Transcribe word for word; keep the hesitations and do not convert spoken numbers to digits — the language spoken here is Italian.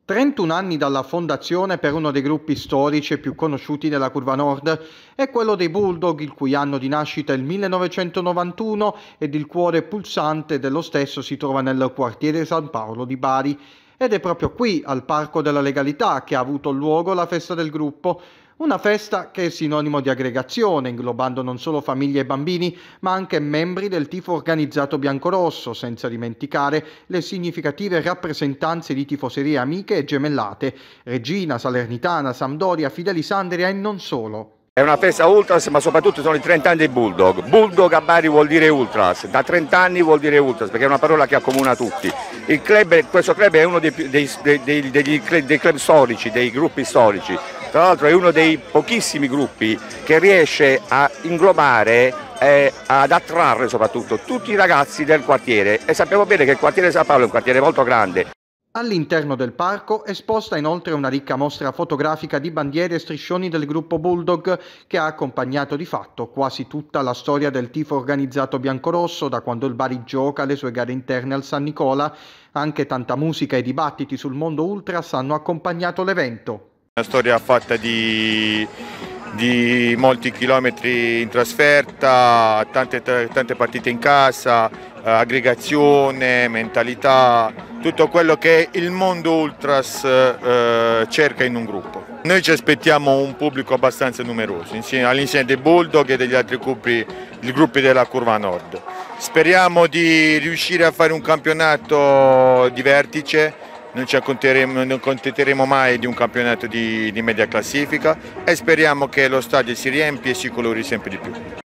trentuno anni dalla fondazione per uno dei gruppi storici e più conosciuti della Curva Nord è quello dei Bulldog, il cui anno di nascita è il millenovecentonovantuno ed il cuore pulsante dello stesso si trova nel quartiere San Paolo di Bari. Ed è proprio qui, al Parco della Legalità, che ha avuto luogo la festa del gruppo. Una festa che è sinonimo di aggregazione, inglobando non solo famiglie e bambini, ma anche membri del tifo organizzato biancorosso, senza dimenticare le significative rappresentanze di tifoserie amiche e gemellate: Reggina, Salernitana, Sampdoria, Fidelisandria e non solo. È una festa ultras, ma soprattutto sono i trenta anni dei Bulldog. Bulldog a Bari vuol dire ultras, da trenta anni vuol dire ultras, perché è una parola che accomuna tutti. Il club, questo club è uno dei, dei, dei, dei, dei club storici, dei gruppi storici. Tra l'altro è uno dei pochissimi gruppi che riesce a inglobare e ad attrarre soprattutto tutti i ragazzi del quartiere, e sappiamo bene che il quartiere San Paolo è un quartiere molto grande. All'interno del parco è esposta inoltre una ricca mostra fotografica di bandiere e striscioni del gruppo Bulldog, che ha accompagnato di fatto quasi tutta la storia del tifo organizzato biancorosso, da quando il Bari gioca le sue gare interne al San Nicola. Anche tanta musica e dibattiti sul mondo ultras hanno accompagnato l'evento. Una storia fatta di, di molti chilometri in trasferta, tante, tante partite in casa, aggregazione, mentalità, tutto quello che il mondo ultras eh, cerca in un gruppo. Noi ci aspettiamo un pubblico abbastanza numeroso, all'insieme dei Bulldog e degli altri gruppi, i gruppi della Curva Nord. Speriamo di riuscire a fare un campionato di vertice. Non ci accontenteremo mai di un campionato di, di media classifica, e speriamo che lo stadio si riempia e si colori sempre di più.